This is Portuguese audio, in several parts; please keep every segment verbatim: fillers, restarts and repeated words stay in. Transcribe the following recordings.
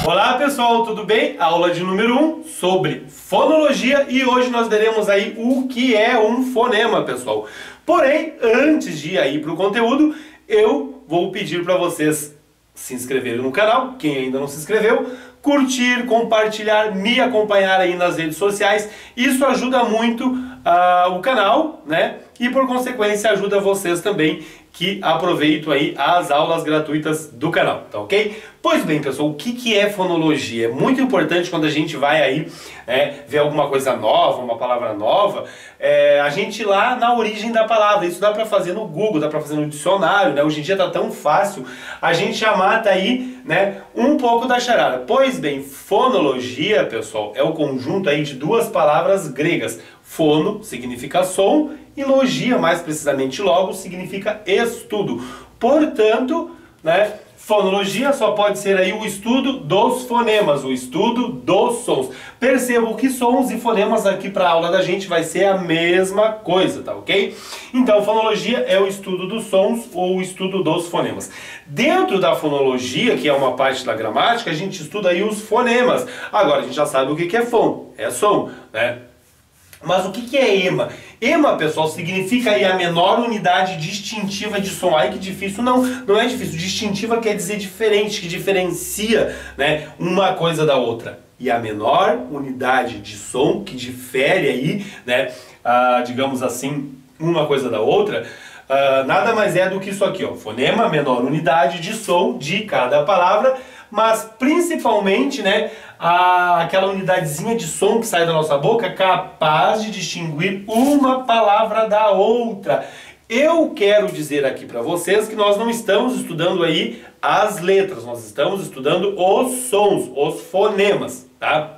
Olá pessoal, tudo bem? Aula de número um sobre fonologia e hoje nós veremos aí o que é um fonema, pessoal. Porém, antes de ir aí para o conteúdo, eu vou pedir para vocês se inscreverem no canal, quem ainda não se inscreveu, curtir, compartilhar, me acompanhar aí nas redes sociais. Isso ajuda muito uh, o canal, né? E por consequência ajuda vocês também que aproveitam aí as aulas gratuitas do canal, tá ok? Pois bem, pessoal, o que, que é fonologia? É muito importante quando a gente vai aí é, ver alguma coisa nova, uma palavra nova, é, a gente ir lá na origem da palavra. Isso dá pra fazer no Google, dá pra fazer no dicionário, né? Hoje em dia tá tão fácil, a gente já mata aí, né, um pouco da charada. Pois bem, fonologia, pessoal, é o conjunto aí de duas palavras gregas. Fono significa som e logia, mais precisamente logo, significa estudo. Portanto, né, fonologia só pode ser aí o estudo dos fonemas, o estudo dos sons. Percebam que sons e fonemas aqui para a aula da gente vai ser a mesma coisa, tá ok? Então, fonologia é o estudo dos sons ou o estudo dos fonemas. Dentro da fonologia, que é uma parte da gramática, a gente estuda aí os fonemas. Agora, a gente já sabe o que é fon, é som, né? Mas o que é ema? Ema, pessoal, significa aí a menor unidade distintiva de som. Ai, que difícil. Não, não é difícil. Distintiva quer dizer diferente, que diferencia, né, uma coisa da outra. E a menor unidade de som que difere aí, né, ah, digamos assim, uma coisa da outra, ah, nada mais é do que isso aqui, ó. Fonema, menor unidade de som de cada palavra, mas principalmente, né, a, aquela unidadezinha de som que sai da nossa boca capaz de distinguir uma palavra da outra. Eu quero dizer aqui para vocês que nós não estamos estudando aí as letras, nós estamos estudando os sons, os fonemas, tá?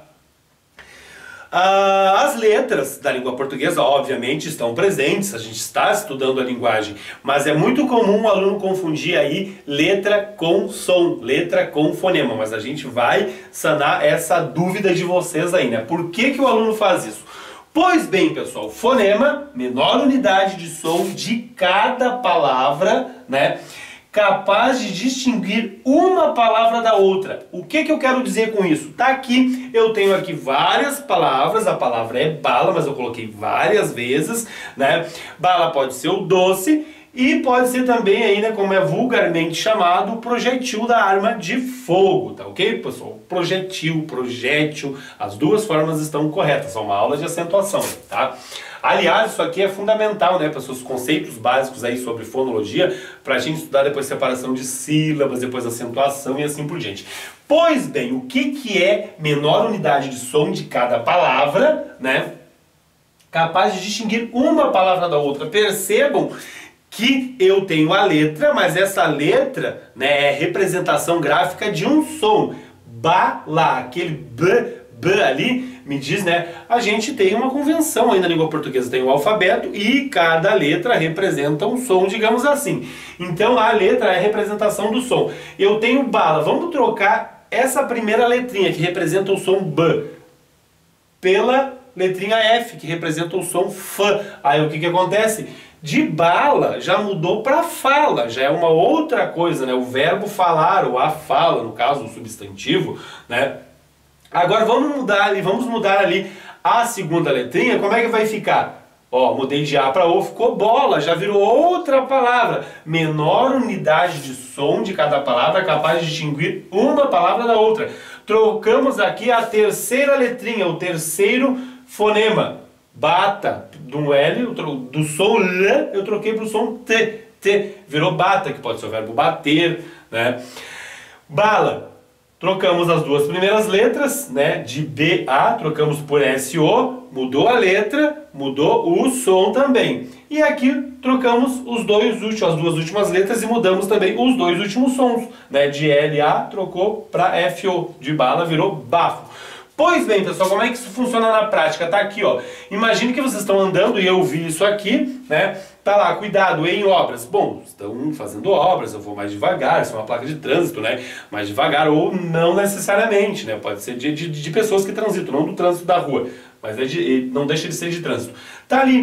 Ah, as letras da língua portuguesa, obviamente, estão presentes, a gente está estudando a linguagem, mas é muito comum o aluno confundir aí letra com som, letra com fonema, mas a gente vai sanar essa dúvida de vocês aí, né? Por que que o aluno faz isso? Pois bem, pessoal, fonema, menor unidade de som de cada palavra, né? Capaz de distinguir uma palavra da outra. O que que eu quero dizer com isso? Tá aqui, eu tenho aqui várias palavras, a palavra é bala, mas eu coloquei várias vezes, né? Bala pode ser o doce e pode ser também aí, né, como é vulgarmente chamado, o projetil da arma de fogo, tá ok, pessoal? Projetil, projétil, as duas formas estão corretas, é uma aula de acentuação, tá? Aliás, isso aqui é fundamental, né, para os conceitos básicos aí sobre fonologia, para a gente estudar depois separação de sílabas, depois acentuação e assim por diante. Pois bem, o que que é menor unidade de som de cada palavra, né, capaz de distinguir uma palavra da outra? Percebam que eu tenho a letra, mas essa letra, né, é representação gráfica de um som. Bala, aquele b, b ali, me diz, né, a gente tem uma convenção aí na língua portuguesa, tem o alfabeto e cada letra representa um som, digamos assim. Então a letra é a representação do som. Eu tenho bala, vamos trocar essa primeira letrinha que representa o som b pela letrinha F, que representa o som F. Aí o que que acontece? De bala já mudou para fala, já é uma outra coisa, né? O verbo falar, ou a fala, no caso, o substantivo, né? Agora vamos mudar ali, vamos mudar ali a segunda letrinha, como é que vai ficar? Ó, mudei de A para O, ficou bola, já virou outra palavra. Menor unidade de som de cada palavra capaz de distinguir uma palavra da outra. Trocamos aqui a terceira letrinha, o terceiro fonema. Bata, do L, do som L, eu troquei para o som T. T, virou bata, que pode ser o verbo bater, né? Bala, trocamos as duas primeiras letras, né? De B A, trocamos por S O, mudou a letra, mudou o som também. E aqui trocamos os dois últimos, as duas últimas letras e mudamos também os dois últimos sons, né? De L A trocou para F O, de bala virou bafo. Pois bem, pessoal, como é que isso funciona na prática? Tá aqui, ó. Imagine que vocês estão andando e eu vi isso aqui, né? Tá lá, cuidado, em obras. Bom, estão fazendo obras, eu vou mais devagar, isso é uma placa de trânsito, né? Mais devagar, ou não necessariamente, né? Pode ser de, de, de pessoas que transitam, não do trânsito da rua, mas é de, não deixa de ser de trânsito. Tá ali.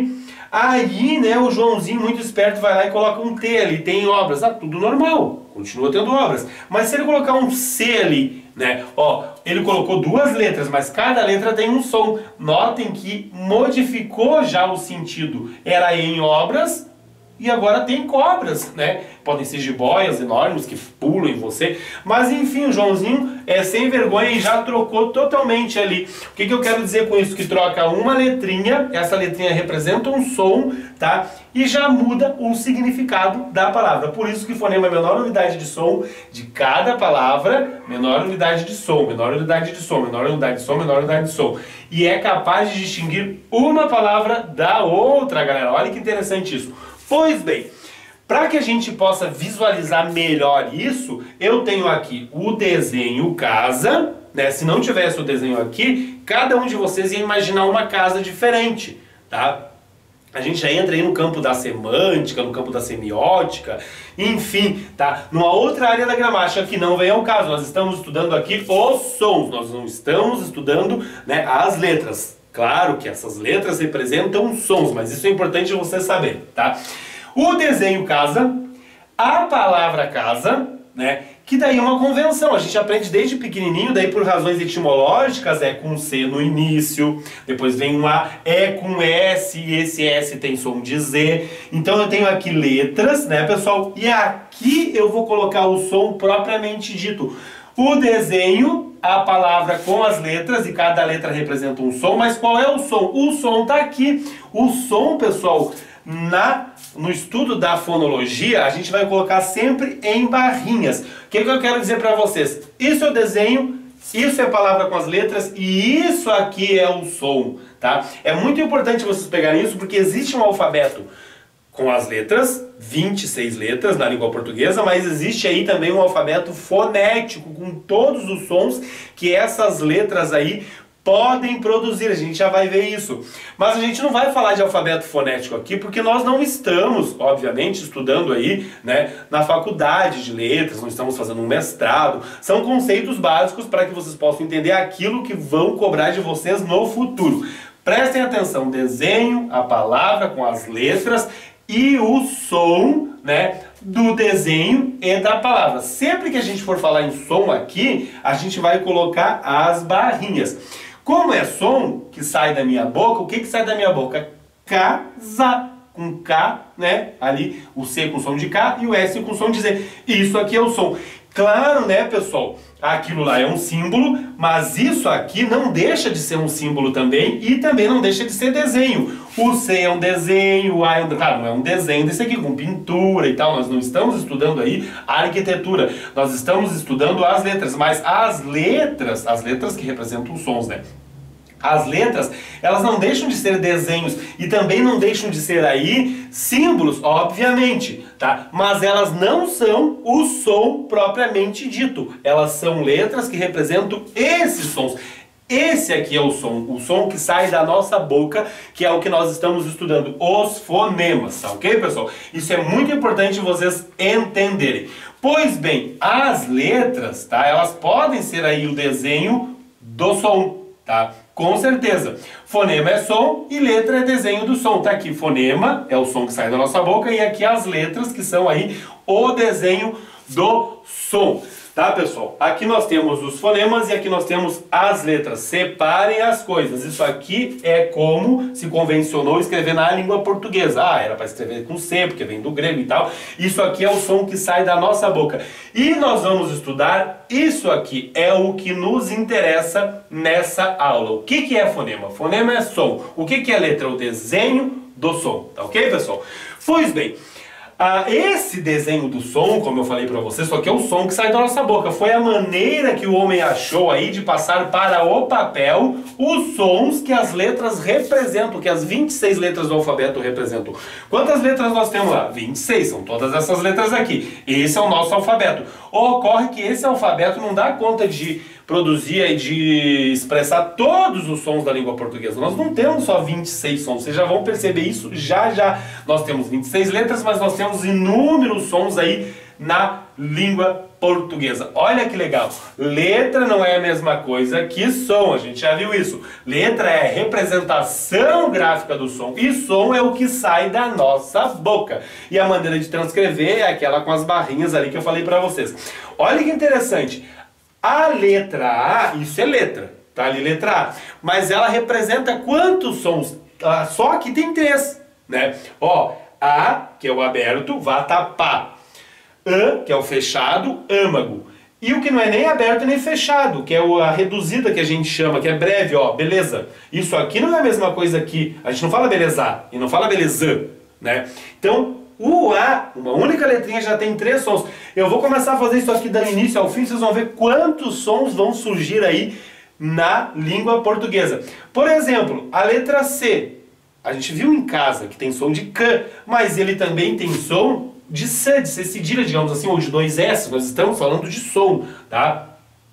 Aí, né, o Joãozinho muito esperto vai lá e coloca um T ali, tem obras. Ah, tudo normal, continua tendo obras. Mas se ele colocar um C ali, né, ó, ele colocou duas letras, mas cada letra tem um som. Notem que modificou já o sentido. Era em obras e agora tem cobras, né? Podem ser jiboias enormes que pulam em você. Mas enfim, o Joãozinho é sem vergonha e já trocou totalmente ali. O que, que eu quero dizer com isso? Que troca uma letrinha, essa letrinha representa um som, tá? E já muda o significado da palavra. Por isso que fonema é menor unidade de som de cada palavra, menor unidade de som, menor unidade de som, menor unidade de som, menor unidade de som. E é capaz de distinguir uma palavra da outra, galera. Olha que interessante isso. Pois bem, para que a gente possa visualizar melhor isso, eu tenho aqui o desenho casa, né? Se não tivesse o desenho aqui, cada um de vocês ia imaginar uma casa diferente, tá? A gente já entra aí no campo da semântica, no campo da semiótica, enfim, tá? Numa outra área da gramática que não vem ao caso. Nós estamos estudando aqui os sons, nós não estamos estudando, né, as letras. Claro que essas letras representam sons, mas isso é importante você saber, tá? O desenho casa, a palavra casa, né? Que daí é uma convenção, a gente aprende desde pequenininho, daí por razões etimológicas é com C no início, depois vem um A, é com S, e esse S tem som de Z. Então eu tenho aqui letras, né, pessoal? E aqui eu vou colocar o som propriamente dito. O desenho, a palavra com as letras, e cada letra representa um som, mas qual é o som? O som está aqui. O som, pessoal, na, no estudo da fonologia, a gente vai colocar sempre em barrinhas. O que, que eu quero dizer para vocês? Isso é o desenho, isso é a palavra com as letras, e isso aqui é o som, tá? É muito importante vocês pegarem isso, porque existe um alfabeto com as letras, vinte e seis letras na língua portuguesa, mas existe aí também um alfabeto fonético com todos os sons que essas letras aí podem produzir. A gente já vai ver isso. Mas a gente não vai falar de alfabeto fonético aqui, porque nós não estamos, obviamente, estudando aí, né, na faculdade de letras, não estamos fazendo um mestrado. São conceitos básicos para que vocês possam entender aquilo que vão cobrar de vocês no futuro. Prestem atenção, desenho, a palavra com as letras e o som, né, do desenho e da palavra. Sempre que a gente for falar em som aqui, a gente vai colocar as barrinhas. Como é som que sai da minha boca, o que que sai da minha boca? Casa, com K, né, ali o C com som de K e o S com som de Z. Isso aqui é o som. Claro, né, pessoal? Aquilo lá é um símbolo, mas isso aqui não deixa de ser um símbolo também e também não deixa de ser desenho. O C é um desenho, o A é um... Claro, não é um desenho desse aqui, com pintura e tal. Nós não estamos estudando aí a arquitetura. Nós estamos estudando as letras, mas as letras, as letras que representam os sons, né? As letras, elas não deixam de ser desenhos e também não deixam de ser aí símbolos, obviamente, tá? Mas elas não são o som propriamente dito. Elas são letras que representam esses sons. Esse aqui é o som, o som que sai da nossa boca, que é o que nós estamos estudando, os fonemas, tá ok, pessoal? Isso é muito importante vocês entenderem. Pois bem, as letras, tá? Elas podem ser aí o desenho do som, tá? Com certeza. Fonema é som e letra é desenho do som. Tá aqui, fonema é o som que sai da nossa boca e aqui as letras que são aí o desenho do som. Tá, pessoal? Aqui nós temos os fonemas e aqui nós temos as letras. Separem as coisas. Isso aqui é como se convencionou escrever na língua portuguesa. Ah, era para escrever com C, porque vem do grego e tal. Isso aqui é o som que sai da nossa boca. E nós vamos estudar isso aqui. É o que nos interessa nessa aula. O que que é fonema? Fonema é som. O que que é letra? O desenho do som. Tá ok, pessoal? Pois bem... Ah, esse desenho do som, como eu falei para vocês, só que é o som que sai da nossa boca. Foi a maneira que o homem achou aí de passar para o papel os sons que as letras representam, que as vinte e seis letras do alfabeto representam. Quantas letras nós temos lá? vinte e seis, são todas essas letras aqui. Esse é o nosso alfabeto. Ocorre que esse alfabeto não dá conta de produzir e de expressar todos os sons da língua portuguesa. Nós não temos só vinte e seis sons, vocês já vão perceber isso já já. Nós temos vinte e seis letras, mas nós temos inúmeros sons aí na língua portuguesa. Olha que legal. Letra não é a mesma coisa que som, a gente já viu isso. Letra é representação gráfica do som e som é o que sai da nossa boca. E a maneira de transcrever é aquela com as barrinhas ali que eu falei pra vocês. Olha que interessante. A letra A, isso é letra, tá ali letra A, mas ela representa quantos sons? Ah, só que tem três, né? Ó, A, que é o aberto, vatapá. A, que é o fechado, âmago. E o que não é nem aberto nem fechado, que é a reduzida que a gente chama, que é breve, ó, beleza. Isso aqui não é a mesma coisa que... A gente não fala beleza e não fala beleza, né? Então, o A, uma única letrinha, já tem três sons. Eu vou começar a fazer isso aqui do início ao fim, vocês vão ver quantos sons vão surgir aí na língua portuguesa. Por exemplo, a letra C. A gente viu em casa que tem som de C, mas ele também tem som de C, de C cedilha, digamos assim, ou de dois S, nós estamos falando de som, tá?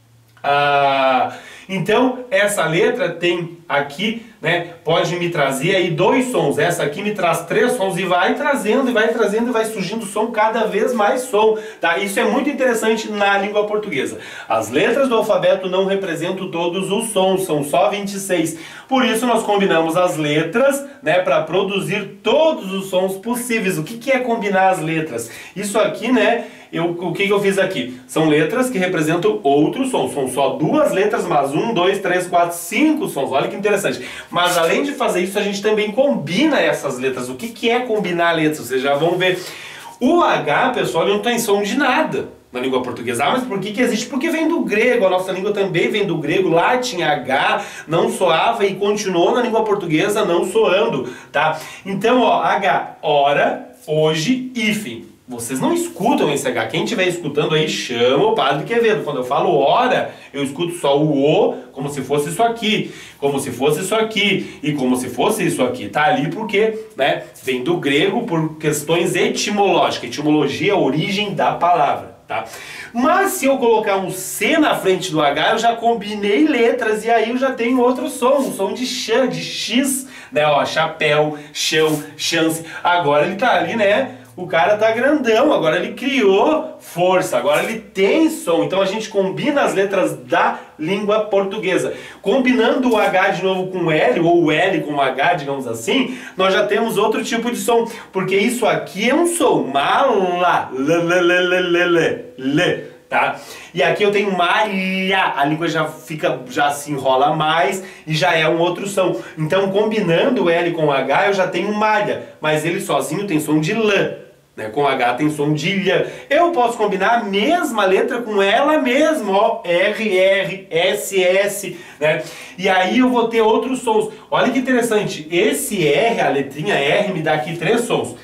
Ah, então, essa letra tem aqui, né, pode me trazer aí dois sons. Essa aqui me traz três sons e vai trazendo, e vai trazendo, e vai surgindo som, cada vez mais som, tá? Isso é muito interessante na língua portuguesa. As letras do alfabeto não representam todos os sons, são só vinte e seis. Por isso nós combinamos as letras, né, para produzir todos os sons possíveis. O que que é combinar as letras? Isso aqui, né, eu, o que que eu fiz aqui? São letras que representam outros sons. São só duas letras, mas um, dois, três, quatro, cinco sons. Olha que interessante. Mas além de fazer isso, a gente também combina essas letras. O que que é combinar letras? Vocês já vão ver. O H, pessoal, ele não tem som de nada na língua portuguesa. Ah, mas por que que existe? Porque vem do grego, a nossa língua também vem do grego. Lá tinha H, não soava e continuou na língua portuguesa não soando, tá? Então, ó, H, hora, hoje, hífen. Vocês não escutam esse H. Quem estiver escutando aí, chama o Padre Quevedo. Quando eu falo hora, eu escuto só o O, como se fosse isso aqui, como se fosse isso aqui, e como se fosse isso aqui. Tá ali porque, né, vem do grego por questões etimológicas. Etimologia é a origem da palavra, tá? Mas se eu colocar um C na frente do H, eu já combinei letras e aí eu já tenho outro som, um som de X, de X, né, ó, chapéu, chão, chance. Agora ele tá ali, né? O cara tá grandão, agora ele criou força, agora ele tem som. Então a gente combina as letras da língua portuguesa. Combinando o H de novo com o L, ou o L com o H, digamos assim, nós já temos outro tipo de som. Porque isso aqui é um som, mala, l, l, l, l, l, l, tá? E aqui eu tenho malha, a língua já fica, já se enrola mais e já é um outro som. Então combinando o L com o H eu já tenho malha, mas ele sozinho tem som de L. Né, com H tem som de lha. Eu posso combinar a mesma letra com ela mesma, ó, R, R, S, S, né? E aí eu vou ter outros sons. Olha que interessante, esse R, a letrinha R, me dá aqui três sons.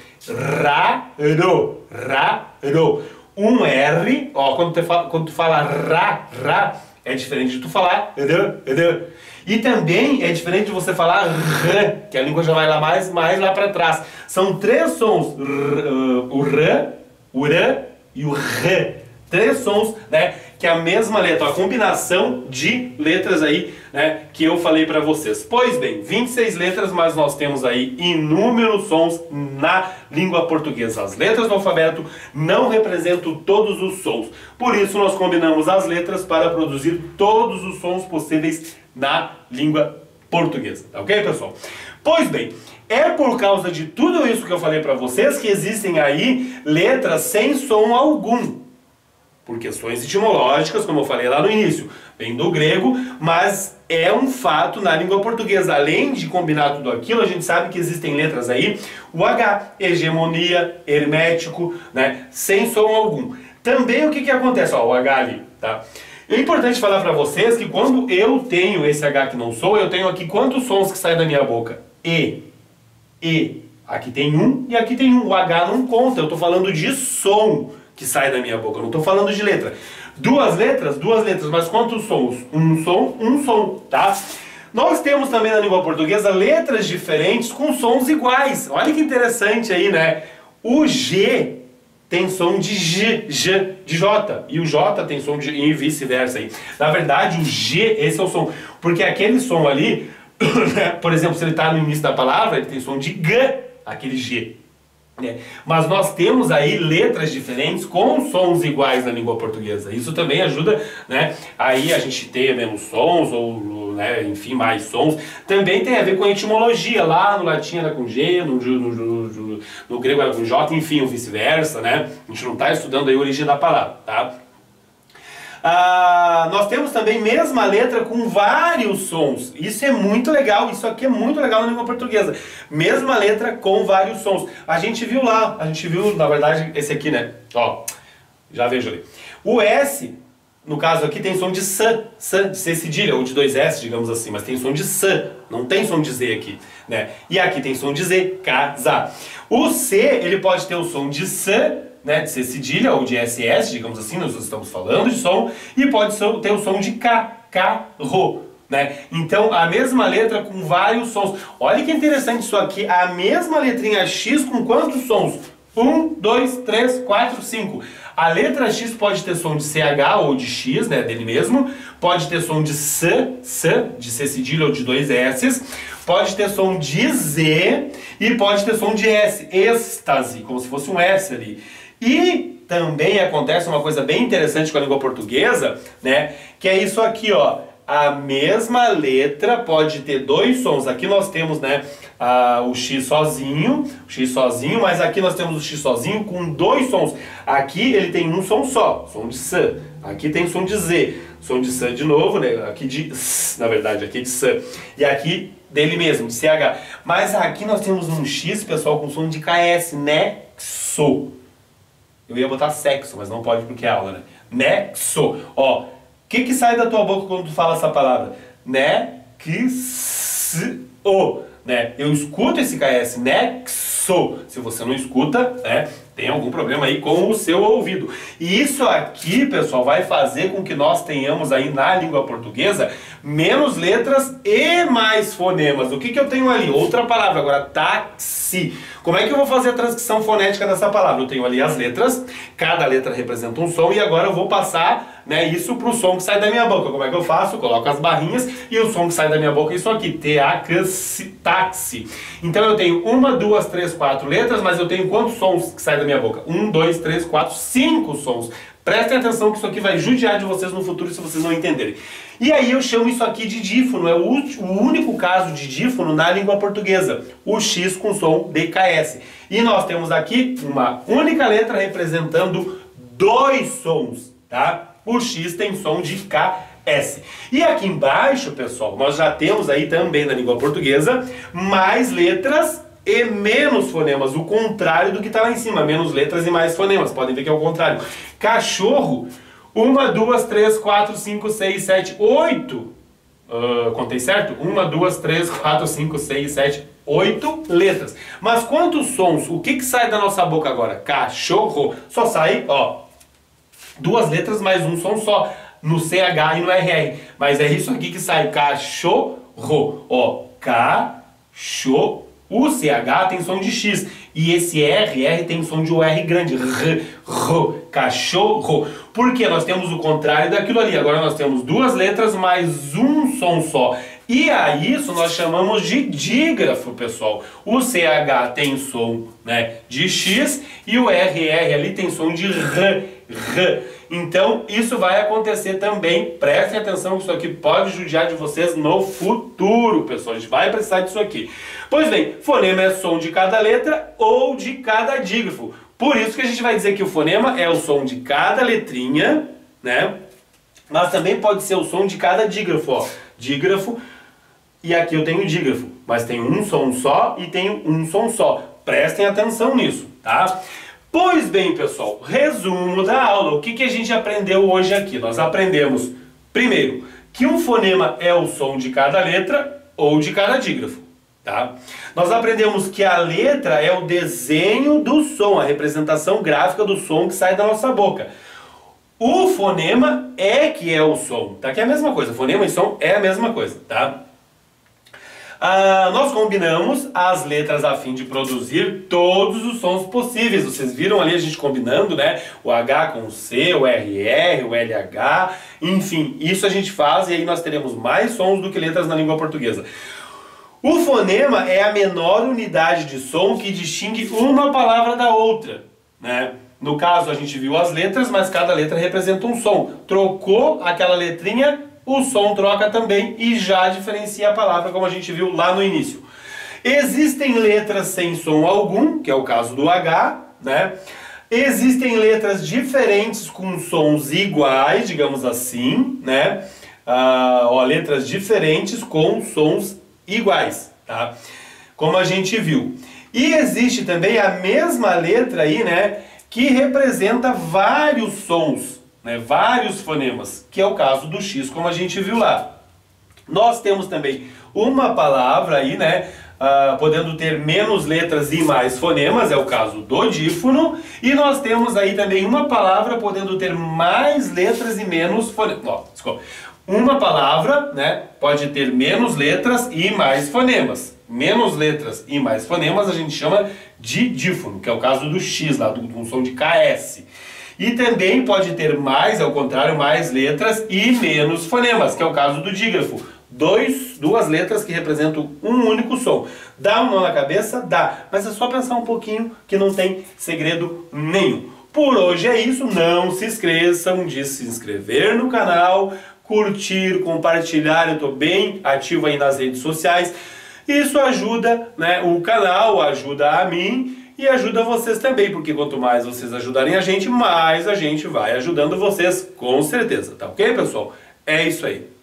Ra, ro, ra, ro. Um R, ó, quando tu fala, quando tu fala ra, ra, é diferente de tu falar r, r. E também é diferente de você falar r, que a língua já vai lá mais, mais lá para trás. São três sons, r, uh, o r, o r e o r. Três sons, né, que é a mesma letra, a combinação de letras aí, né, que eu falei para vocês. Pois bem, vinte e seis letras, mas nós temos aí inúmeros sons na língua portuguesa. As letras do alfabeto não representam todos os sons. Por isso nós combinamos as letras para produzir todos os sons possíveis na língua portuguesa. Tá ok, pessoal? Pois bem, é por causa de tudo isso que eu falei para vocês que existem aí letras sem som algum. Por questões etimológicas, como eu falei lá no início, vem do grego, mas é um fato na língua portuguesa. Além de combinar tudo aquilo, a gente sabe que existem letras aí, o H, hegemonia, hermético, né, sem som algum. Também o que que acontece? Ó, o H ali, tá? É importante falar para vocês que quando eu tenho esse H que não sou, eu tenho aqui quantos sons que saem da minha boca? E, E, aqui tem um e aqui tem um. O H não conta, eu estou falando de som que sai da minha boca, eu não estou falando de letra. Duas letras, duas letras, mas quantos sons? Um som, um som, tá? Nós temos também na língua portuguesa letras diferentes com sons iguais. Olha que interessante aí, né? O G tem som de J, J, de J, e o J tem som de e vice-versa aí. Na verdade, o G, esse é o som, porque aquele som ali, por exemplo, se ele está no início da palavra, ele tem som de G, aquele G. né? Mas nós temos aí letras diferentes com sons iguais na língua portuguesa. Isso também ajuda, né, aí a gente ter menos sons ou, né, enfim, mais sons. Também tem a ver com a etimologia. Lá no latim era com G, no, no, no, no, no grego era com J, enfim, ou vice-versa, né? A gente não está estudando aí a origem da palavra, tá? Ah, nós temos também mesma letra com vários sons. Isso é muito legal, isso aqui é muito legal na língua portuguesa. Mesma letra com vários sons. A gente viu lá, a gente viu, na verdade, esse aqui, né? Ó, já vejo ali. O S, no caso aqui, tem som de S, S, de C cedilha, ou de dois S, digamos assim, mas tem som de S, não tem som de Z aqui, né? E aqui tem som de Z, casa. O C, ele pode ter o som de S, né, de C cedilha ou de S S, digamos assim, nós estamos falando de som, e pode ter o som de K, carro, né? Então, a mesma letra com vários sons. Olha que interessante isso aqui, a mesma letrinha X com quantos sons? Um, dois, três, quatro, cinco. A letra X pode ter som de C H ou de X, né, dele mesmo, pode ter som de S, S, de C cedilha ou de dois S, pode ter som de Z e pode ter som de S, êxtase, como se fosse um S ali. E também acontece uma coisa bem interessante com a língua portuguesa, né? Que é isso aqui, ó. A mesma letra pode ter dois sons. Aqui nós temos, né, a, o X sozinho, o X sozinho, mas aqui nós temos o X sozinho com dois sons. Aqui ele tem um som só, som de S. Aqui tem som de Z, som de S de novo, né? Aqui de S, na verdade, aqui de S. E aqui dele mesmo, de C H. Mas aqui nós temos um X, pessoal, com som de K S, nexo. Eu ia botar sexo, mas não pode porque é aula, né? Nexo. Ó, o que que sai da tua boca quando tu fala essa palavra? Nexo. Né? Eu escuto esse K S, nexo. Se você não escuta, né, tem algum problema aí com o seu ouvido. E isso aqui, pessoal, vai fazer com que nós tenhamos aí na língua portuguesa menos letras e mais fonemas. O que que eu tenho ali? Outra palavra, agora, táxi. Como é que eu vou fazer a transcrição fonética dessa palavra? Eu tenho ali as letras, cada letra representa um som e agora eu vou passar, né, isso para o som que sai da minha boca. Como é que eu faço? Eu coloco as barrinhas e o som que sai da minha boca é isso aqui, T-A-C-I, táxi. Então eu tenho uma, duas, três, quatro letras, mas eu tenho quantos sons que saem da minha boca? Um, dois, três, quatro, cinco sons. Prestem atenção que isso aqui vai judiar de vocês no futuro se vocês não entenderem. E aí eu chamo isso aqui de dífono, é o, o único caso de dífono na língua portuguesa. O X com som de K S. E nós temos aqui uma única letra representando dois sons, tá? O X tem som de K S. E aqui embaixo, pessoal, nós já temos aí também na língua portuguesa mais letras e menos fonemas, o contrário do que está lá em cima, menos letras e mais fonemas, podem ver que é o contrário. Cachorro, uma, duas, três, quatro, cinco, seis, sete, oito, uh, contei certo? Uma, duas, três, quatro, cinco, seis, sete, oito letras. Mas quantos sons? O que que sai da nossa boca agora? Cachorro, só sai, ó, duas letras mais um som só, no C H e no R R, mas é isso aqui que sai, cachorro, ó, cachorro. O C H tem som de X e esse R, R tem som de U R grande, R, R, cachorro. Porque nós temos o contrário daquilo ali. Agora nós temos duas letras mais um som só. E a isso nós chamamos de dígrafo, pessoal. O C H tem som, né, de X e o R, R ali tem som de R, R. Então isso vai acontecer também. Prestem atenção que isso aqui pode judiar de vocês no futuro, pessoal. A gente vai precisar disso aqui. Pois bem, fonema é som de cada letra ou de cada dígrafo. Por isso que a gente vai dizer que o fonema é o som de cada letrinha, né? Mas também pode ser o som de cada dígrafo, ó. Dígrafo, e aqui eu tenho dígrafo, mas tem um som só e tenho um som só. Prestem atenção nisso, tá? Pois bem, pessoal, resumo da aula. O que que a gente aprendeu hoje aqui? Nós aprendemos, primeiro, que um fonema é o som de cada letra ou de cada dígrafo, tá? Nós aprendemos que a letra é o desenho do som, a representação gráfica do som que sai da nossa boca. O fonema é que é o som, tá? Que é a mesma coisa, fonema e som é a mesma coisa, tá? Ah, nós combinamos as letras a fim de produzir todos os sons possíveis. Vocês viram ali a gente combinando, né? O H com o C, o R R, o L H, enfim, isso a gente faz e aí nós teremos mais sons do que letras na língua portuguesa. O fonema é a menor unidade de som que distingue uma palavra da outra, né? No caso, a gente viu as letras, mas cada letra representa um som. Trocou aquela letrinha, o som troca também e já diferencia a palavra, como a gente viu lá no início. Existem letras sem som algum, que é o caso do H, né? Existem letras diferentes com sons iguais, digamos assim, né? Ah, ó, letras diferentes com sons iguais, tá? Como a gente viu. E existe também a mesma letra aí, né? Que representa vários sons, né? Vários fonemas, que é o caso do X, como a gente viu lá. Nós temos também uma palavra aí, né? Uh, podendo ter menos letras e mais fonemas, é o caso do dífono. E nós temos aí também uma palavra podendo ter mais letras e menos fonemas. Ó, desculpa. Uma palavra, né, pode ter menos letras e mais fonemas. Menos letras e mais fonemas a gente chama de dífono, que é o caso do X, lá, do, do som de K S. E também pode ter mais, ao contrário, mais letras e menos fonemas, que é o caso do dígrafo. Dois, duas letras que representam um único som. Dá um nó na cabeça? Dá. Mas é só pensar um pouquinho que não tem segredo nenhum. Por hoje é isso. Não se esqueçam de se inscrever no canal, curtir, compartilhar. Eu estou bem ativo aí nas redes sociais. Isso ajuda, né, o canal, ajuda a mim e ajuda vocês também. Porque quanto mais vocês ajudarem a gente, mais a gente vai ajudando vocês, com certeza. Tá ok, pessoal? É isso aí.